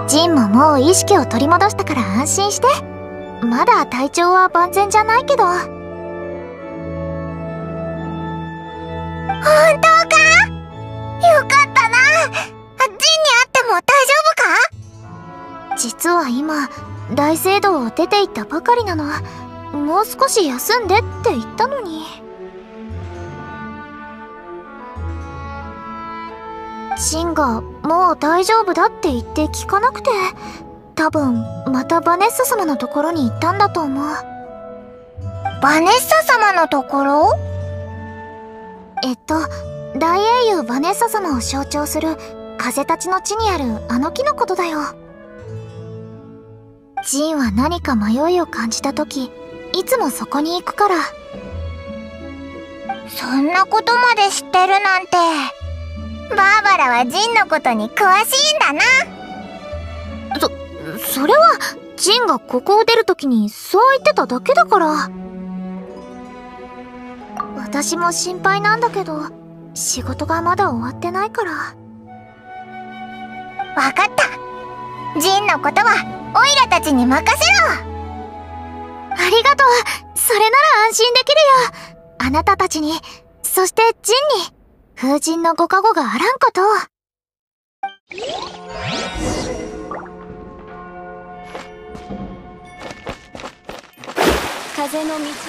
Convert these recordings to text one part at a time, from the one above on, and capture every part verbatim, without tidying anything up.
ジンももう意識を取り戻したから安心して。まだ体調は万全じゃないけど。本当か？よかったな。ジンに会っても大丈夫か？ 実は今大聖堂を出て行ったばかりなの。もう少し休んでって言ったのに。ジンがもう大丈夫だって言って聞かなくて、多分またバネッサ様のところに行ったんだと思う。 バネッサ様のところ？ えっと大英雄バネッサ様を象徴する風たちの地にあるあの木のことだよ。ジンは何か迷いを感じた時、いつもそこに行くから。 そんなことまで知ってるなんて。バーバラはジンのことに詳しいんだな。 そ、それはジンがここを出るときにそう言ってただけだから。私も心配なんだけど、仕事がまだ終わってないから。 わかった。ジンのことはオイラたちに任せろ。 ありがとう。それなら安心できるよ。あなたたちに、そしてジンに風神のご加護があらんことを。 風の導き。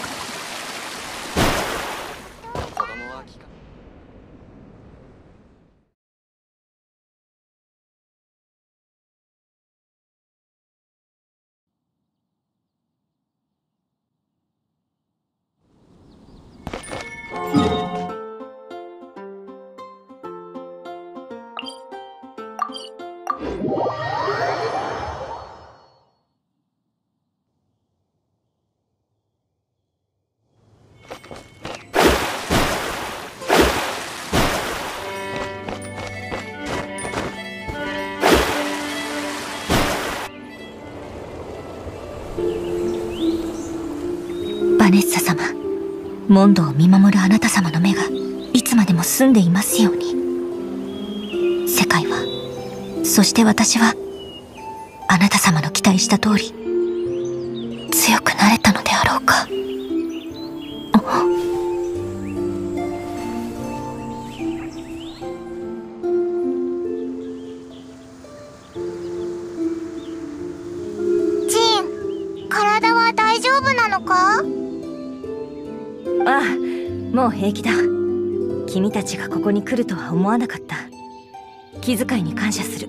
バネッサ様、モンドを見守るあなた様の目がいつまでも澄んでいますように。世界は、そして私はあなた様の期待した通り強くなれたのであろうか。 ジン、体は大丈夫なのか？ ああ、もう平気だ。君たちがここに来るとは思わなかった。気遣いに感謝する。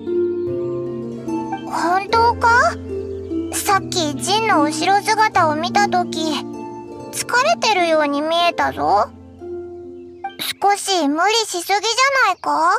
本当か？さっきジンの後ろ姿を見たとき、疲れてるように見えたぞ。少し無理しすぎじゃないか？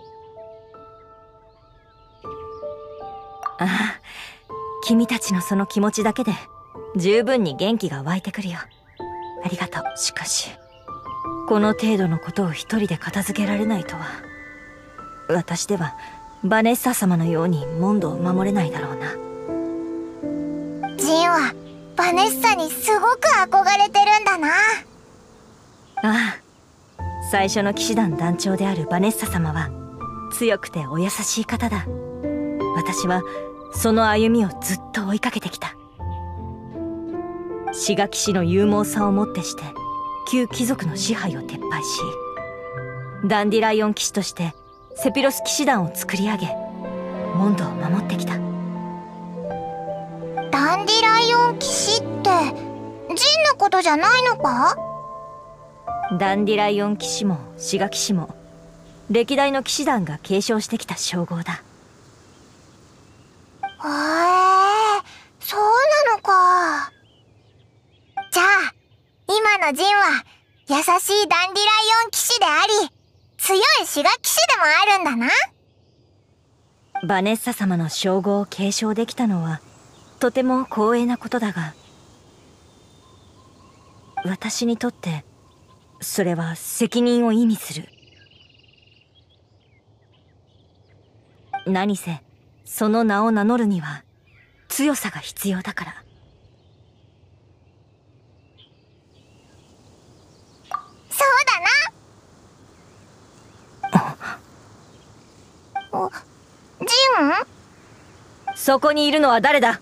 ああ、君たちのその気持ちだけで十分に元気が湧いてくるよ。ありがとう。しかしこの程度のことを一人で片付けられないとは。私ではバネッサ様のようにモンドを守れないだろうな。 ジンはバネッサにすごく憧れてるんだな。 ああ、最初の騎士団団長であるバネッサ様は強くてお優しい方だ。私はその歩みをずっと追いかけてきた。志賀騎士の勇猛さをもってして旧貴族の支配を撤廃し、ダンディライオン騎士としてセピロス騎士団を作り上げ、モンドを守ってきた。 ダンディライオン騎士ってジンのことじゃないのか？ ダンディライオン騎士も志賀騎士も歴代の騎士団が継承してきた称号だ。 へえ、そうなのか。じゃあ今のジンは優しいダンディライオン騎士であり、強い志賀騎士でもあるんだな。 バネッサ様の称号を継承できたのはとても光栄なことだが、私にとってそれは責任を意味する。何せその名を名乗るには強さが必要だから。 そうだな。お、ジン？ そこにいるのは誰だ？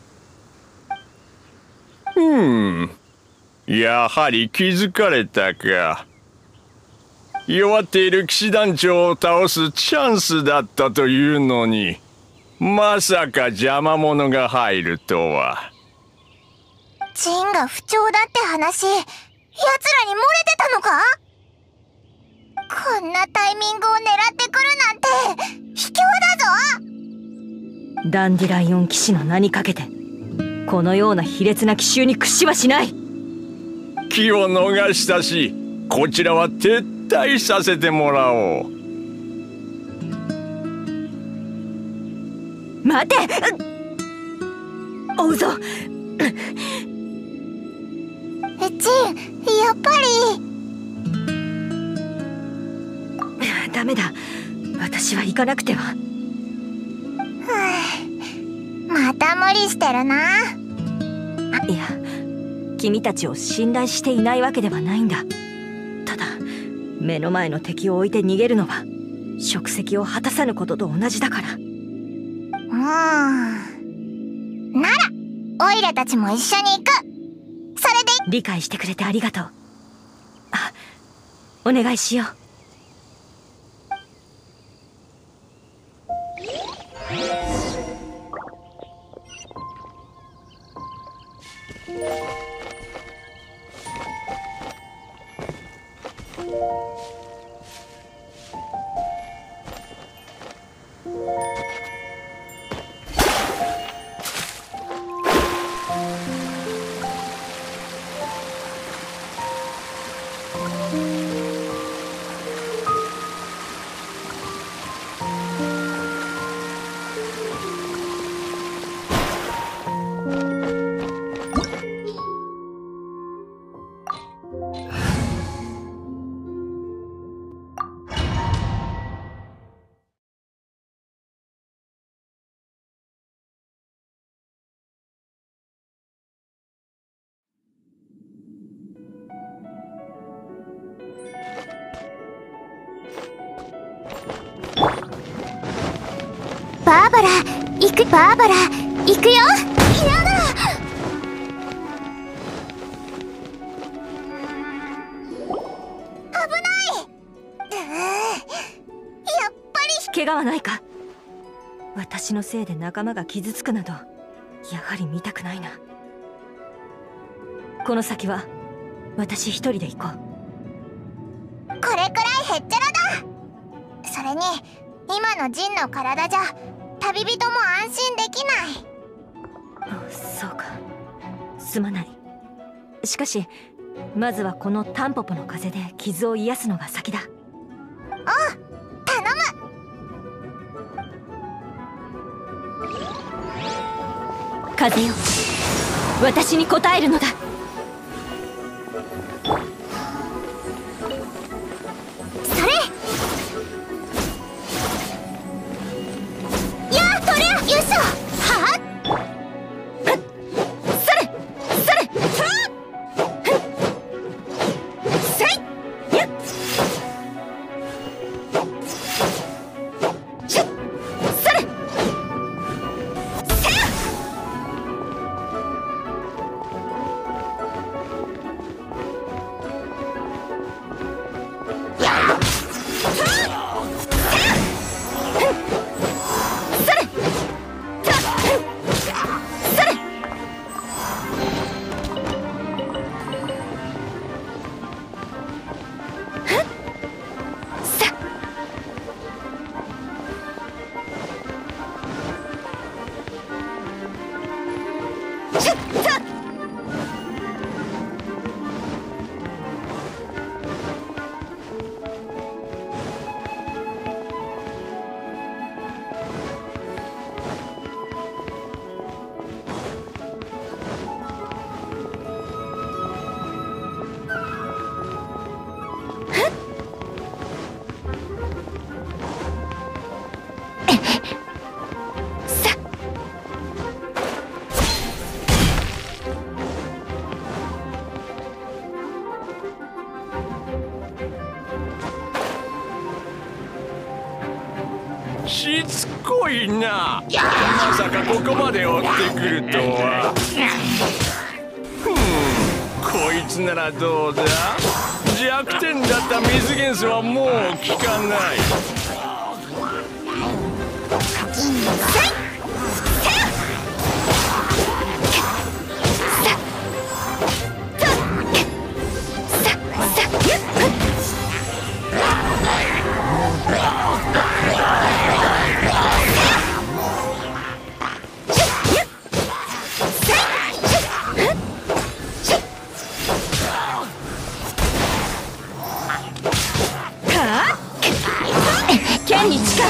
うんやはり気づかれたか。弱っている騎士団長を倒すチャンスだったというのに、まさか邪魔者が入るとは。 ジンが不調だって話、奴らに漏れてたのか？こんなタイミングを狙ってくるなんて卑怯だぞ。 ダンディライオン騎士の名にかけてこのような卑劣な奇襲に屈しはしない。 機を逃したし、こちらは撤退させてもらおう。 待て！追うぞ。 ジン、やっぱり。 ダメだ、私は行かなくては。 また無理してるな。 いや、君たちを信頼していないわけではないんだ。ただ目の前の敵を置いて逃げるのは職責を果たさぬことと同じだから。うーんならオイラたちも一緒に行く。それで理解してくれてありがとう。あ、お願いしよう。 バーバラ行く。バーバラ行くよ。やだ。 危ない。うーやっぱり。 怪我はないか？私のせいで仲間が傷つくなどやはり見たくないな。この先は私一人で行こう。 これくらいへっちゃらだ。それに今のジンの体じゃ旅人も安心できない。 そうか、すまない。しかしまずはこのタンポポの風で傷を癒すのが先だ。 おう、頼む。風よ、私に応えるのだ。 それ。やあ、とりゃ。よいしょ。はっ。それそれ。はっ。せい。やっ。しゅっ。それ。せや。 しつこいな。まさかここまで追ってくるとは。ふん、こいつならどうだ。弱点だった水元素はもう効かない。 剣に近い。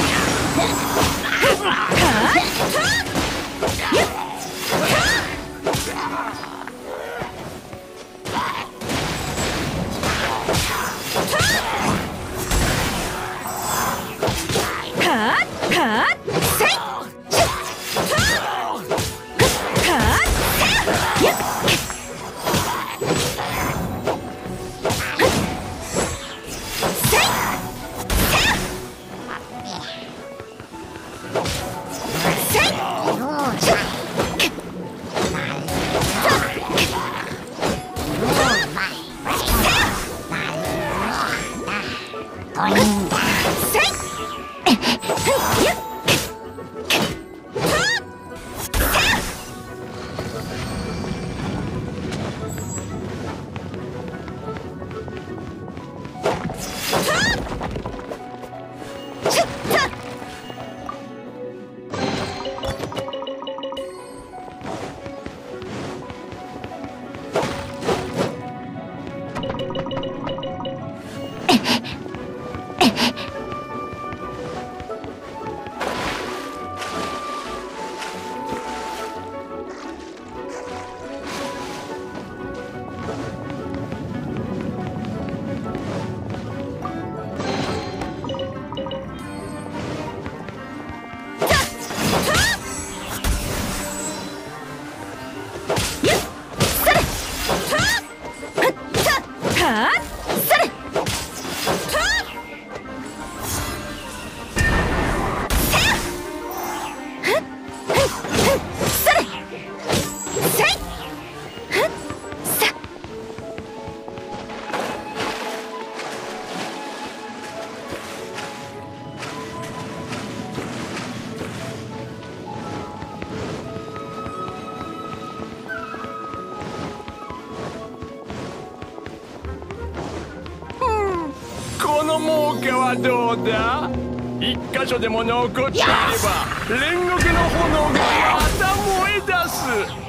この猛火はどうだ。一箇所でも残っていれば煉獄の炎がまた燃え出す。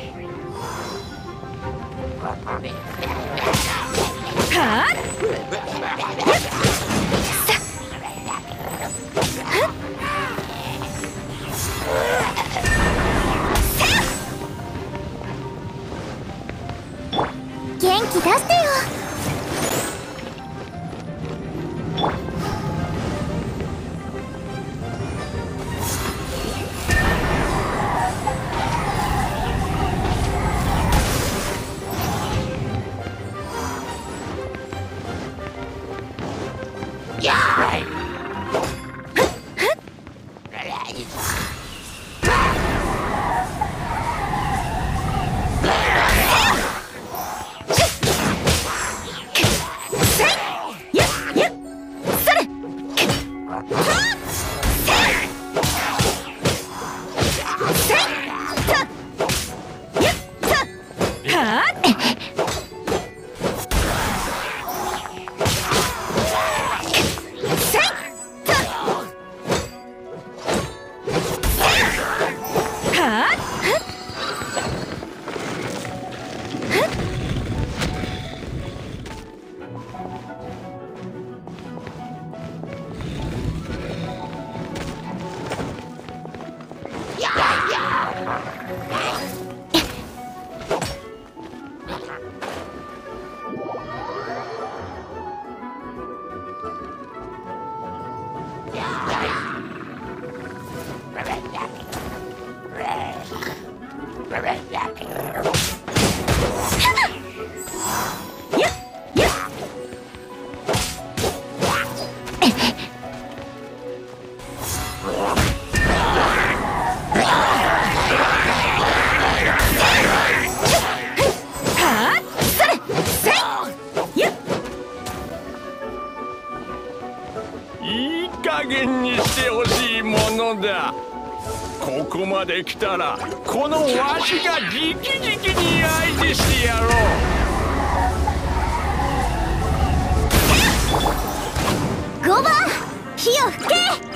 はあ、 元気出してよ。 うわっ加減にしてほしいものだ。ここまで来たらこのわしが直々に相手してやろう。 ゴバ火を吹け。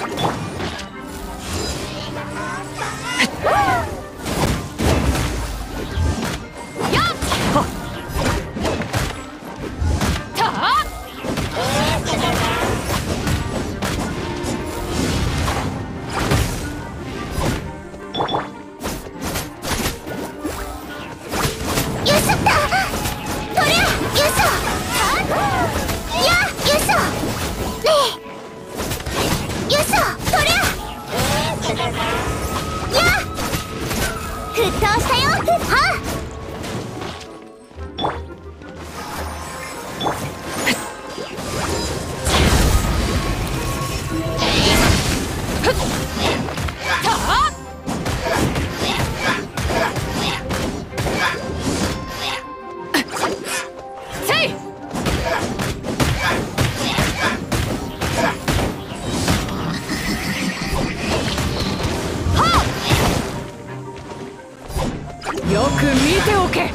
よく見ておけ。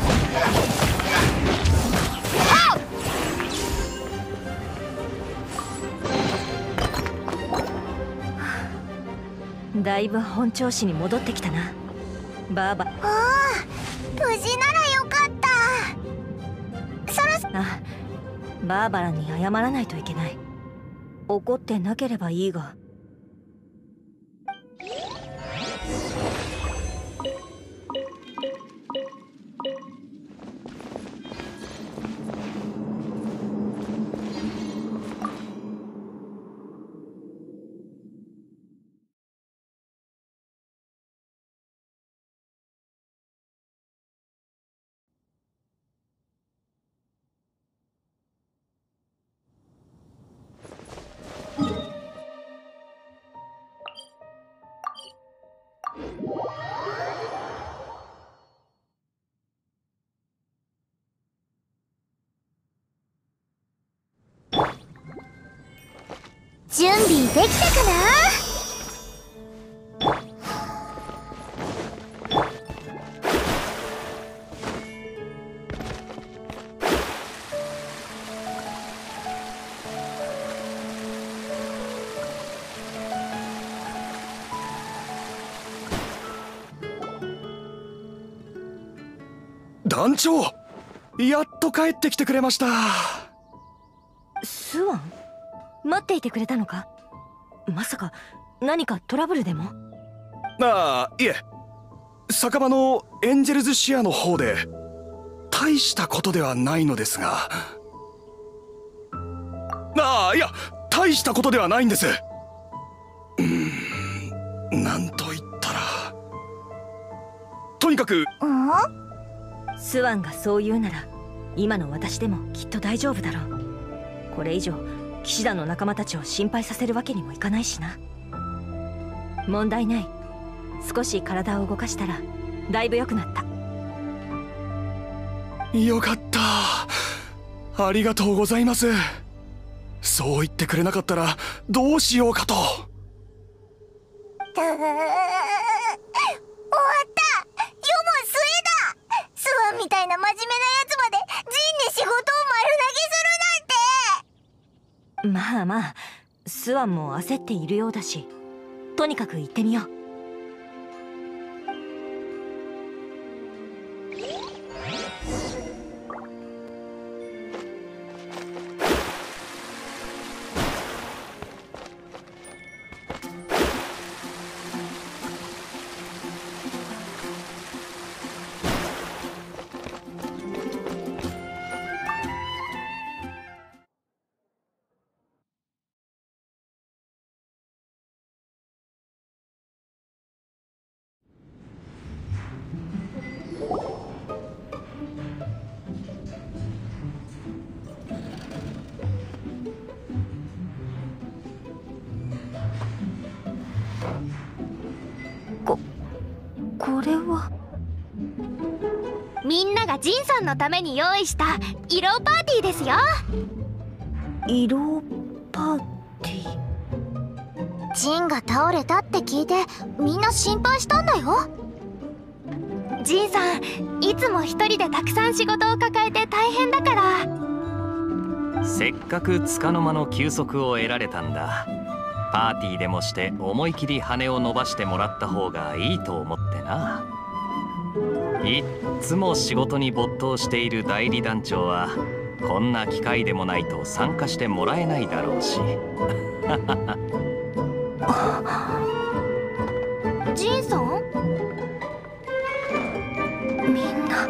だいぶ本調子に戻ってきたな、バーバ。 ああ、無事ならよかった。そろそろ。 あ、バーバラに謝らないといけない。怒ってなければいいが。 準備できたかな？ 団長、やっと帰ってきてくれました。 スワン、待っていてくれたのか。まさか何かトラブルでも。 ああ、いえ、酒場のエンジェルズシアの方で大したことではないのですが。ああ、いや、大したことではないんです。うーん、なんと言ったら、とにかく。 うん？ スワンがそう言うなら今の私でもきっと大丈夫だろう。これ以上騎士団の仲間たちを心配させるわけにもいかないしな。問題ない。少し体を動かしたらだいぶ良くなった。 よかった。ありがとうございます。そう言ってくれなかったらどうしようかと。 終わった。世も末だ。スワンみたいな真面目なやつまでジンに仕事を丸投げするなんて。 まあまあ、スワンも焦っているようだし、とにかく行ってみよう。これはみんながジンさんのために用意した色パーティーですよ。 色パーティー。 ジンが倒れたって聞いてみんな心配したんだよ。ジンさんいつも一人でたくさん仕事を抱えて大変だから。 せっかく束の間の休息を得られたんだ。パーティーでもして思い切り羽を伸ばしてもらった方がいいと思ってな。いっつも仕事に没頭している代理団長はこんな機会でもないと参加してもらえないだろうし。 ジンさん？みんな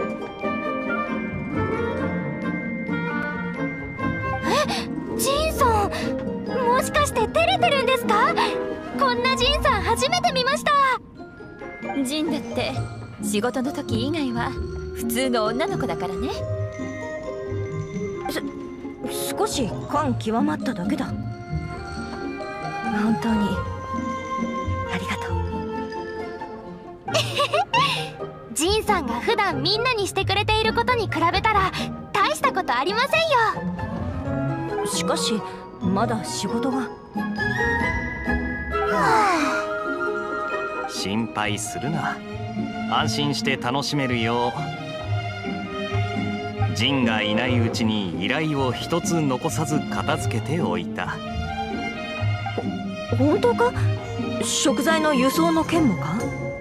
え、ジンさんもしかして照れてるんですか？こんなジンさん初めて見ました。 ジンだって仕事の時以外は普通の女の子だからね。 少し感極まっただけだ。本当にありがとう。ジンさんが普段みんなにしてくれていることに比べたら大したことありませんよ。 しかしまだ仕事が。 心配するな。安心して楽しめるようジンがいないうちに依頼を一つ残さず片付けておいた。 本当か？食材の輸送の件もか？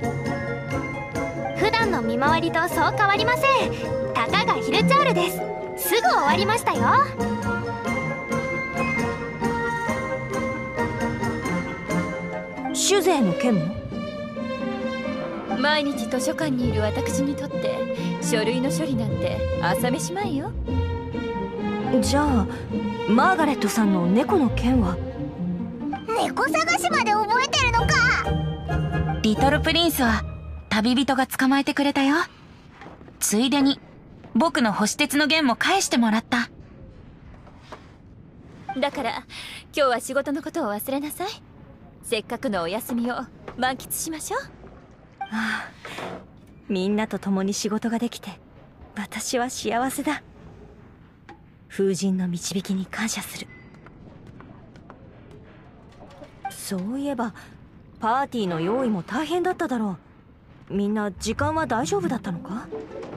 普段の見回りとそう変わりません。たかがヒルチャールです。すぐ終わりましたよ。 酒税の件も？ 毎日図書館にいる私にとって書類の処理なんて朝飯前よ。 じゃあマーガレットさんの猫の件は？ 猫探しまで覚えてるのか。 リトルプリンスは旅人が捕まえてくれたよ。ついでに僕の星鉄の弦も返してもらった。 だから今日は仕事のことを忘れなさい。せっかくのお休みを満喫しましょう。 ああ、みんなと共に仕事ができて私は幸せだ。風神の導きに感謝する。そういえばパーティーの用意も大変だっただろう。みんな時間は大丈夫だったのか？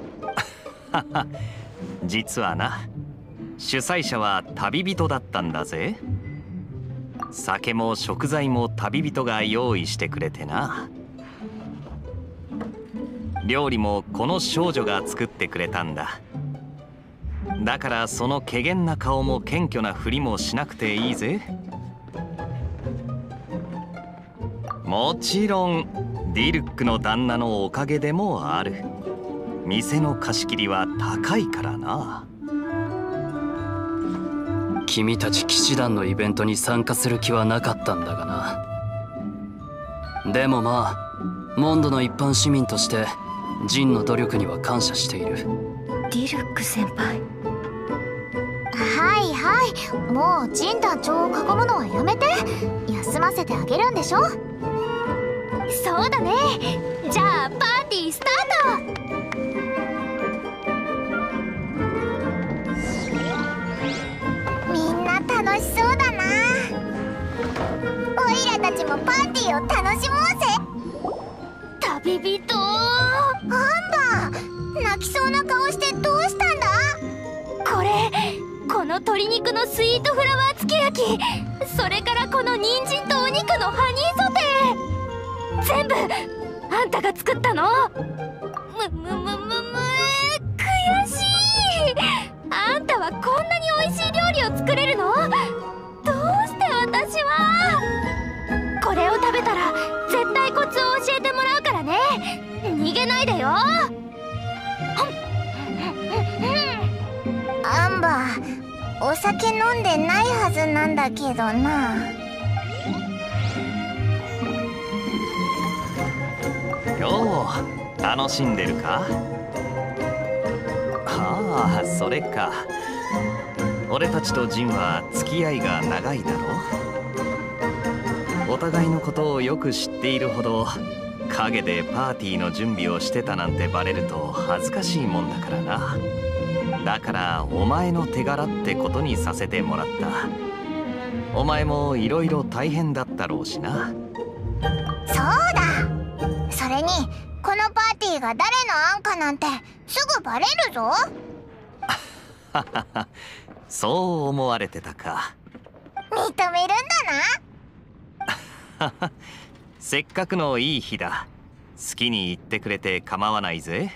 実はな、主催者は旅人だったんだぜ。酒も食材も旅人が用意してくれてな。料理もこの少女が作ってくれたんだ。だからその怪訝な顔も謙虚なふりもしなくていいぜ。もちろんディルックの旦那のおかげでもある。店の貸し切りは高いからな。 君たち騎士団のイベントに参加する気はなかったんだがな。でもまあモンドの一般市民としてジンの努力には感謝している。 ディルック先輩。 はいはい、もうジン団長を囲むのはやめて。休ませてあげるんでしょ。そうだね。じゃあパーティースタート。 みんな楽しそうだな。オイラたちもパーティーを楽しもうぜ。 旅人アンバー、泣きそうな顔してどうしたんだ？ これ、この鶏肉のスイートフラワーつけ焼き、それからこの人参とお肉のハニーソテー、全部あんたが作ったの？むむむむむ悔しい。あんたはこんなに美味しい料理を作れるの？どうして私は？これを食べたら絶対コツを教えてもらうからね。逃げないでよ。 アンバー、お酒飲んでないはずなんだけどな。 よう楽しんでるか？ああ、それか。俺たちとジンは付き合いが長いだろ。お互いのことをよく知っているほど陰でパーティーの準備をしてたなんてバレると恥ずかしいもんだからな。だからお前の手柄ってことにさせてもらった。 お前もいろいろ大変だったろうしな。 そうだ。それにこのパーティーが誰の案かなんてすぐバレるぞ。 そう思われてたか。 認めるんだな。 せっかくのいい日だ。好きに言ってくれて構わないぜ。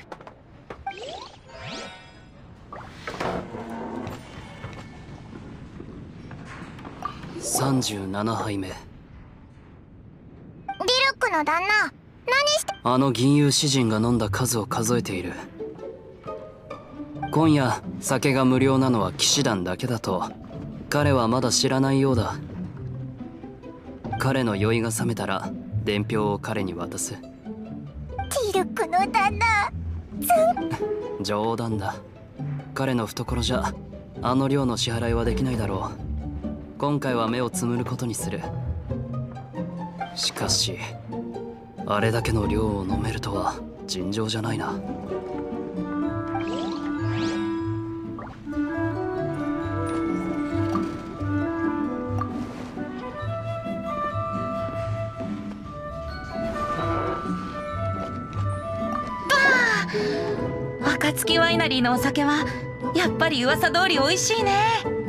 さんじゅうななはいめ。 ディルックの旦那、何して。 あの銀融詩人が飲んだ数を数えている。今夜酒が無料なのは騎士団だけだと彼はまだ知らないようだ。彼の酔いが覚めたら伝票を彼に渡す。 ディルックの旦那、 冗談だ。彼の懐じゃあの量の支払いはできないだろう。今回は目をつむることにする。しかしあれだけの量を飲めるとは尋常じゃないな。 暁ワイナリーのお酒はやっぱり噂通り美味しいね。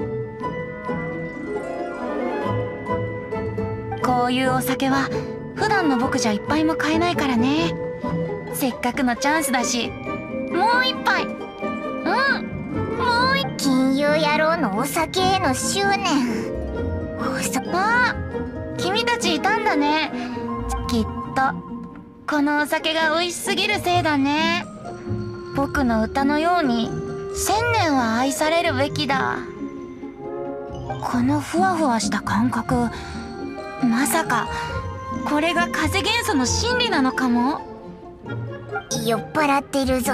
こういうお酒は普段の僕じゃ一杯も買えないからね。せっかくのチャンスだし、もう一杯。うん、もう一。 金融野郎のお酒への執念。 あ、君たちいたんだね。きっとこのお酒が美味しすぎるせいだね。僕の歌のように千年は愛されるべきだ。このふわふわした感覚、まさかこれが風元素の真理なのかも。 酔っ払ってるぞ。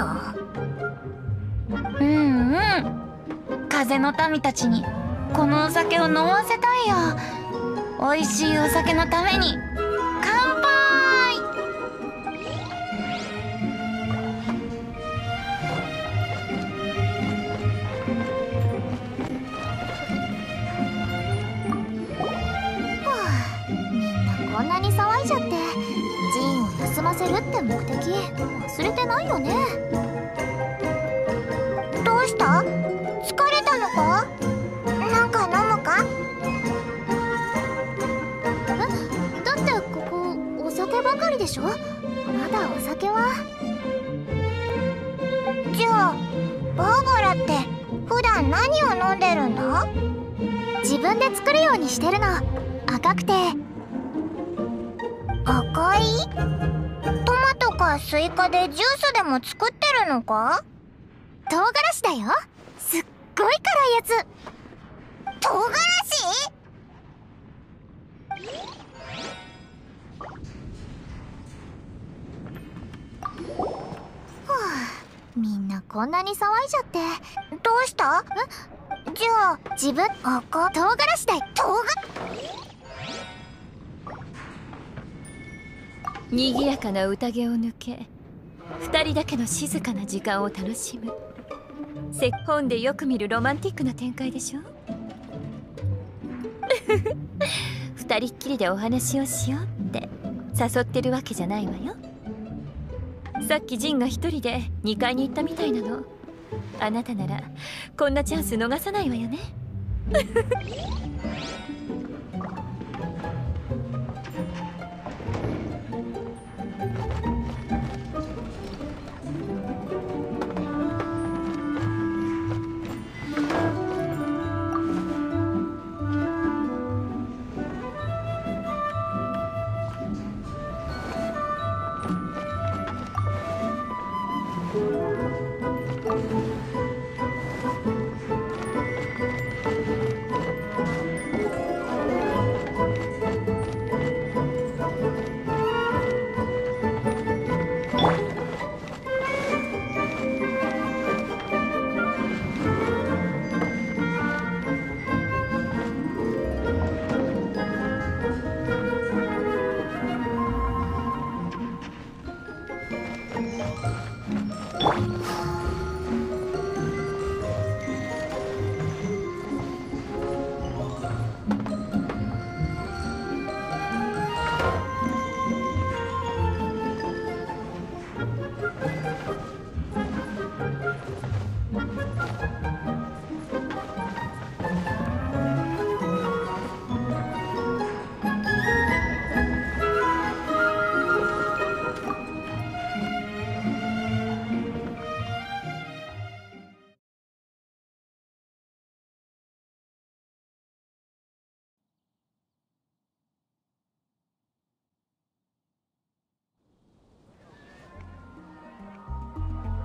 うんうん、風の民たちにこのお酒を飲ませたいよ。美味しいお酒のために乾杯。 こんなに騒いじゃってジンを休ませるって目的忘れてないよね。どうした？疲れたのか？なんか飲むか？え？だってここお酒ばかりでしょ？まだお酒は。じゃあバーバラって普段何を飲んでるんだ？自分で作るようにしてるの。赤くて赤い？トマトかスイカでジュースでも作ってるのか？唐辛子だよ。すっごい辛いやつ。唐辛子？はあ、みんなこんなに騒いじゃって。どうした？え？じゃあ自分赤唐辛子だよ。唐辛賑やかな宴を抜け二人だけの静かな時間を楽しむ。本でよく見るロマンティックな展開でしょ。二人っきりでお話をしようって誘ってるわけじゃないわよ。さっきジンが一人でにかいに行ったみたいなの。あなたならこんなチャンス逃さないわよね。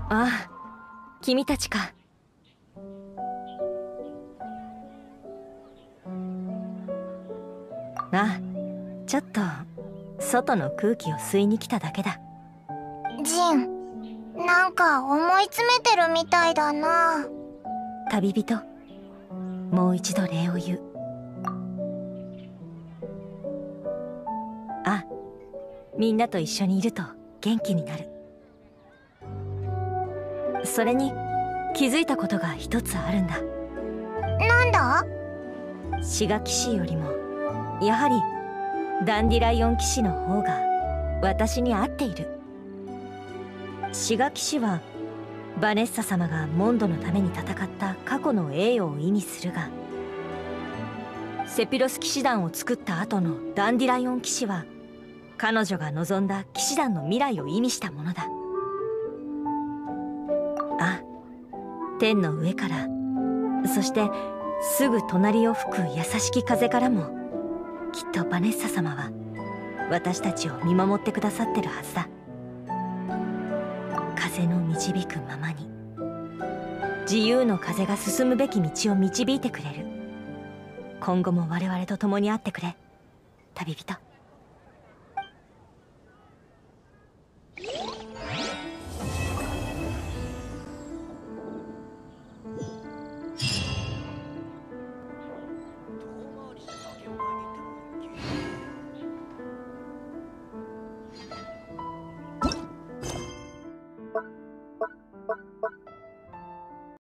ああ、君たちか。あ、ちょっと外の空気を吸いに来ただけだ。 ジン、なんか思い詰めてるみたいだな。 旅人、もう一度礼を言う。あ、みんなと一緒にいると元気になる。それに気づいたことが一つあるんだ。 なんだ？ シガ騎士よりもやはりダンディライオン騎士の方が私に合っている。シガ騎士はバネッサ様がモンドのために戦った過去の栄誉を意味するが、セピロス騎士団を作った後のダンディライオン騎士は彼女が望んだ騎士団の未来を意味したものだ。あ、天の上から、そしてすぐ隣を吹く優しき風からも、きっとバネッサ様は私たちを見守ってくださってるはずだ。風の導くままに、自由の風が進むべき道を導いてくれる。今後も我々と共にあってくれ、旅人。